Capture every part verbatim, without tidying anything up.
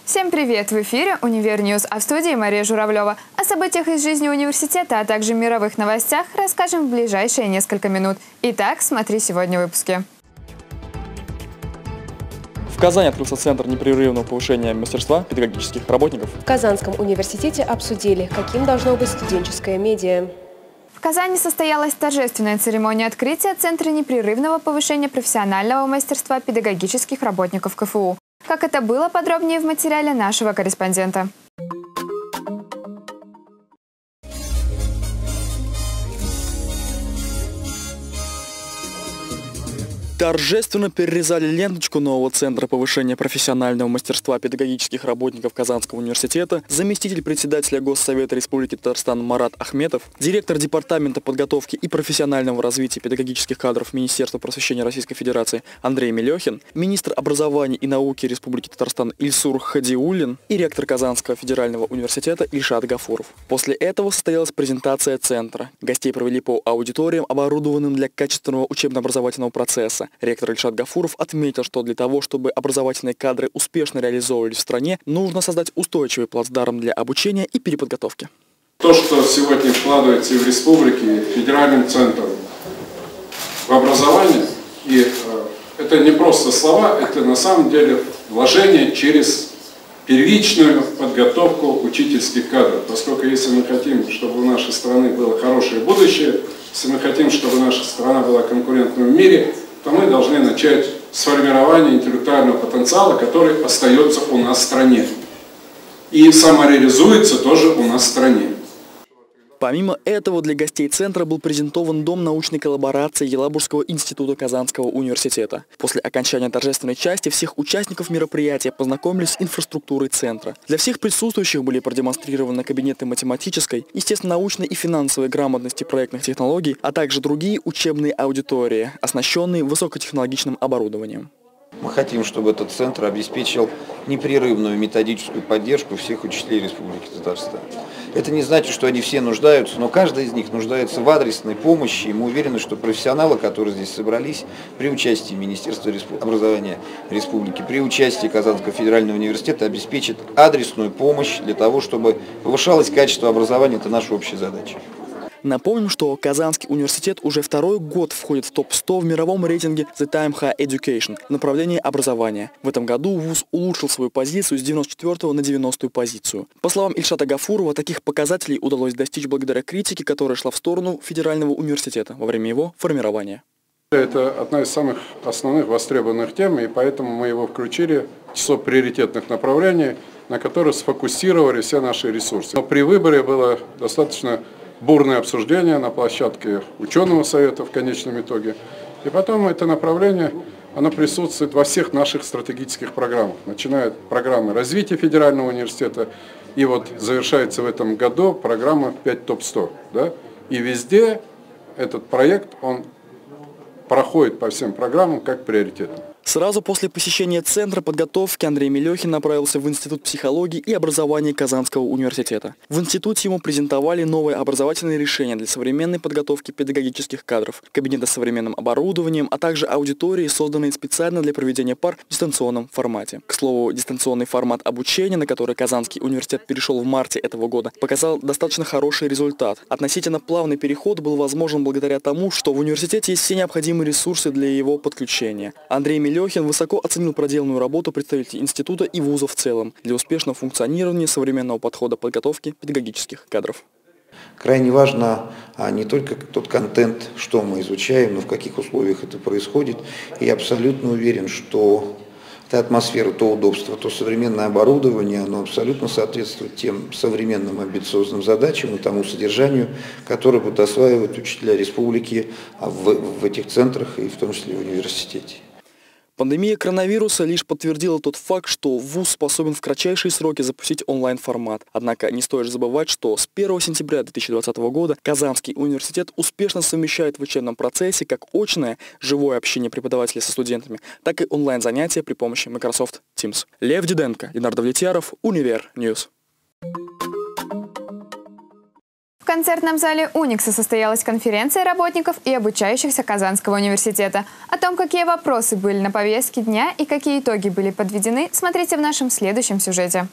Всем привет! В эфире «Универньюз», а в студии Мария Журавлева. О событиях из жизни университета, а также мировых новостях расскажем в ближайшие несколько минут. Итак, смотри сегодня в выпуске. В Казани открылся Центр непрерывного повышения мастерства педагогических работников. В Казанском университете обсудили, каким должно быть студенческое медиа. В Казани состоялась торжественная церемония открытия Центра непрерывного повышения профессионального мастерства педагогических работников ка эф у. Как это было, подробнее в материале нашего корреспондента. Торжественно перерезали ленточку нового Центра повышения профессионального мастерства педагогических работников Казанского университета заместитель председателя Госсовета Республики Татарстан Марат Ахметов, директор Департамента подготовки и профессионального развития педагогических кадров Министерства просвещения Российской Федерации Андрей Мелехин, министр образования и науки Республики Татарстан Ильсур Хадиуллин и ректор Казанского федерального университета Ильшат Гафуров. После этого состоялась презентация Центра. Гостей провели по аудиториям, оборудованным для качественного учебно-образовательного процесса. Ректор Ильшат Гафуров отметил, что для того, чтобы образовательные кадры успешно реализовывались в стране, нужно создать устойчивый плацдарм для обучения и переподготовки. То, что сегодня вкладывается и в республике, и федеральным центром в образование, и э, это не просто слова, это на самом деле вложение через первичную подготовку учительских кадров. Поскольку если мы хотим, чтобы у нашей страны было хорошее будущее, если мы хотим, чтобы наша страна была конкурентной в мире, то мы должны начать с формирования интеллектуального потенциала, который остается у нас в стране. И самореализуется тоже у нас в стране. Помимо этого, для гостей Центра был презентован Дом научной коллаборации Елабужского института Казанского университета. После окончания торжественной части всех участников мероприятия познакомились с инфраструктурой Центра. Для всех присутствующих были продемонстрированы кабинеты математической, естественно-научной и финансовой грамотности проектных технологий, а также другие учебные аудитории, оснащенные высокотехнологичным оборудованием. Мы хотим, чтобы этот центр обеспечил непрерывную методическую поддержку всех учителей Республики Татарстан. Это не значит, что они все нуждаются, но каждый из них нуждается в адресной помощи. И мы уверены, что профессионалы, которые здесь собрались, при участии Министерства образования Республики, при участии Казанского федерального университета, обеспечат адресную помощь для того, чтобы повышалось качество образования. Это наша общая задача. Напомним, что Казанский университет уже второй год входит в топ сто в мировом рейтинге The Time High Education в направлении образования. В этом году вуз улучшил свою позицию с девяносто четвёртого на девяностую позицию. По словам Ильшата Гафурова, таких показателей удалось достичь благодаря критике, которая шла в сторону федерального университета во время его формирования. Это одна из самых основных востребованных тем, и поэтому мы его включили в число приоритетных направлений, на которые сфокусировали все наши ресурсы. Но при выборе было достаточно бурное обсуждение на площадке ученого совета в конечном итоге. И потом это направление, оно присутствует во всех наших стратегических программах. Начиная от программы развития федерального университета, и вот завершается в этом году программа пять топ сто. Да? И везде этот проект, он проходит по всем программам как приоритетный. Сразу после посещения Центра подготовки Андрей Мелехин направился в Институт психологии и образования Казанского университета. В институте ему презентовали новые образовательные решения для современной подготовки педагогических кадров, кабинеты с современным оборудованием, а также аудитории, созданные специально для проведения пар в дистанционном формате. К слову, дистанционный формат обучения, на который Казанский университет перешел в марте этого года, показал достаточно хороший результат. Относительно плавный переход был возможен благодаря тому, что в университете есть все необходимые ресурсы для его подключения. Андрей Мелехин Лехин высоко оценил проделанную работу представителей института и вуза в целом для успешного функционирования современного подхода подготовки педагогических кадров. Крайне важно а, не только тот контент, что мы изучаем, но в каких условиях это происходит. И я абсолютно уверен, что та атмосфера, то удобство, то современное оборудование, оно абсолютно соответствует тем современным амбициозным задачам и тому содержанию, которое будут осваивать учителя республики в, в этих центрах и в том числе в университете. Пандемия коронавируса лишь подтвердила тот факт, что вуз способен в кратчайшие сроки запустить онлайн-формат. Однако не стоит забывать, что с первого сентября две тысячи двадцатого года Казанский университет успешно совмещает в учебном процессе как очное, живое общение преподавателей со студентами, так и онлайн-занятия при помощи Microsoft Teams. Лев Диденко, Ленардо Влетьяров, Универньюз. концертном зале «Уникса» состоялась конференция работников и обучающихся Казанского университета. О том, какие вопросы были на повестке дня и какие итоги были подведены, смотрите в нашем следующем сюжете.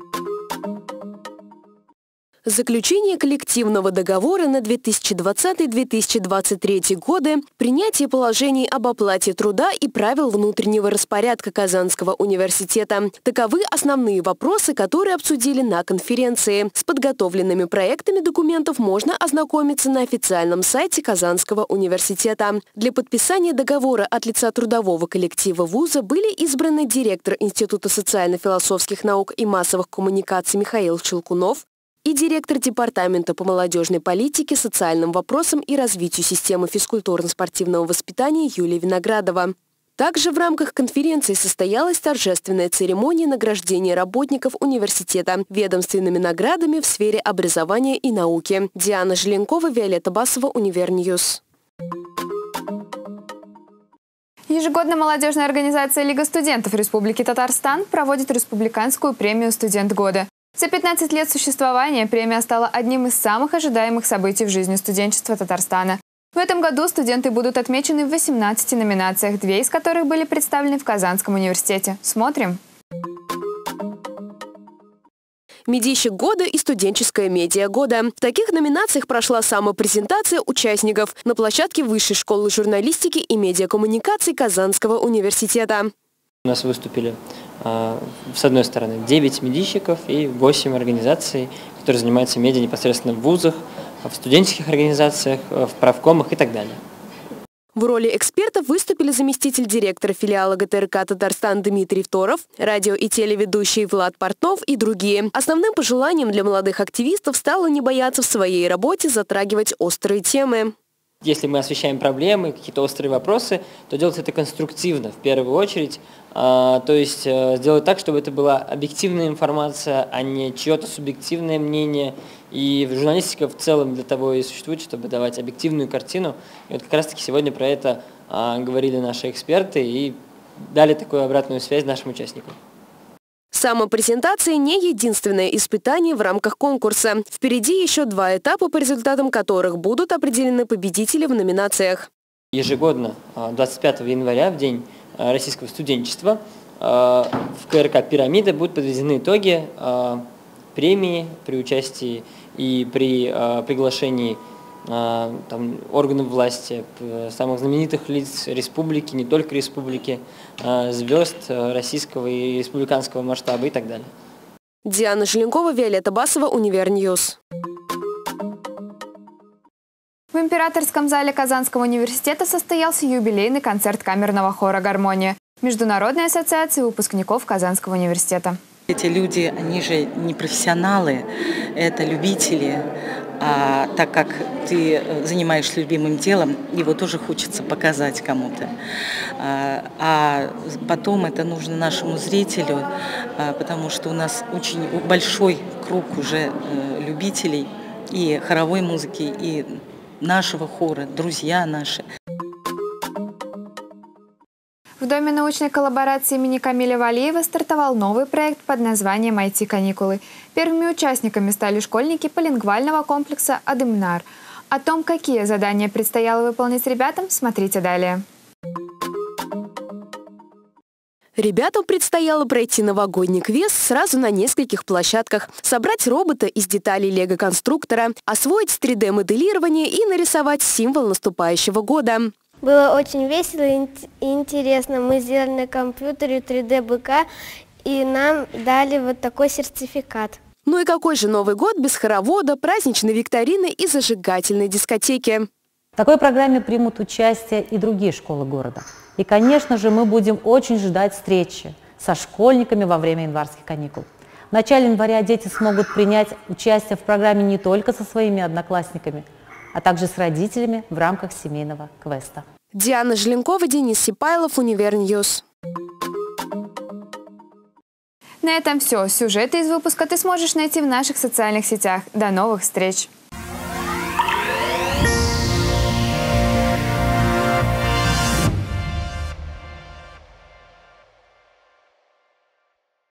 Заключение коллективного договора на две тысячи двадцатый — две тысячи двадцать третий годы, принятие положений об оплате труда и правил внутреннего распорядка Казанского университета. Таковы основные вопросы, которые обсудили на конференции. С подготовленными проектами документов можно ознакомиться на официальном сайте Казанского университета. Для подписания договора от лица трудового коллектива вуза были избраны директор Института социально-философских наук и массовых коммуникаций Михаил Щелкунов и директор Департамента по молодежной политике, социальным вопросам и развитию системы физкультурно-спортивного воспитания Юлия Виноградова. Также в рамках конференции состоялась торжественная церемония награждения работников университета ведомственными наградами в сфере образования и науки. Диана Желенкова, Виолетта Басова, Универньюз. Ежегодно молодежная организация «Лига студентов Республики Татарстан» проводит республиканскую премию «Студент года». За пятнадцать лет существования премия стала одним из самых ожидаемых событий в жизни студенчества Татарстана. В этом году студенты будут отмечены в восемнадцати номинациях, две из которых были представлены в Казанском университете. Смотрим. «Медийщик года» и «Студенческая медиа года». В таких номинациях прошла самопрезентация участников на площадке Высшей школы журналистики и медиакоммуникаций Казанского университета. У нас выступили, с одной стороны, девять медийщиков и восемь организаций, которые занимаются медиа непосредственно в вузах, в студенческих организациях, в правкомах и так далее. В роли экспертов выступили заместитель директора филиала ГТРК «Татарстан» Дмитрий Второв, радио- и телеведущий Влад Портнов и другие. Основным пожеланием для молодых активистов стало не бояться в своей работе затрагивать острые темы. Если мы освещаем проблемы, какие-то острые вопросы, то делать это конструктивно в первую очередь. То есть сделать так, чтобы это была объективная информация, а не чье-то субъективное мнение. И журналистика в целом для того и существует, чтобы давать объективную картину. И вот как раз-таки сегодня про это говорили наши эксперты и дали такую обратную связь нашим участникам. Самопрезентация не единственное испытание в рамках конкурса. Впереди еще два этапа, по результатам которых будут определены победители в номинациях. Ежегодно, двадцать пятого января, в день российского студенчества, в КРК «Пирамида» будут подведены итоги премии при участии и при приглашении там, органов власти, самых знаменитых лиц республики, не только республики, звезд российского и республиканского масштаба и так далее. Диана Желенкова, Виолетта Басова, Универньюз. В Императорском зале Казанского университета состоялся юбилейный концерт камерного хора «Гармония» Международной ассоциации выпускников Казанского университета. Эти люди, они же не профессионалы, это любители. А так как ты занимаешься любимым делом, его тоже хочется показать кому-то. А, а потом это нужно нашему зрителю, а, потому что у нас очень большой круг уже а, любителей и хоровой музыки, и нашего хора, друзья наши. В Доме научной коллаборации имени Камиля Валиева стартовал новый проект под названием «ай ти-каникулы». Первыми участниками стали школьники полингвального комплекса «Адымнар». О том, какие задания предстояло выполнить ребятам, смотрите далее. Ребятам предстояло пройти новогодний квест сразу на нескольких площадках, собрать робота из деталей лего-конструктора, освоить три дэ моделирование и нарисовать символ наступающего года. Было очень весело и интересно. Мы сделали на компьютере три дэ быка, и нам дали вот такой сертификат. Ну и какой же Новый год без хоровода, праздничной викторины и зажигательной дискотеки? В такой программе примут участие и другие школы города. И, конечно же, мы будем очень ждать встречи со школьниками во время январских каникул. В начале января дети смогут принять участие в программе не только со своими одноклассниками, а также с родителями в рамках семейного квеста. Диана Желенкова, Денис Сипайлов, Универньюз. На этом все. Сюжеты из выпуска ты сможешь найти в наших социальных сетях. До новых встреч!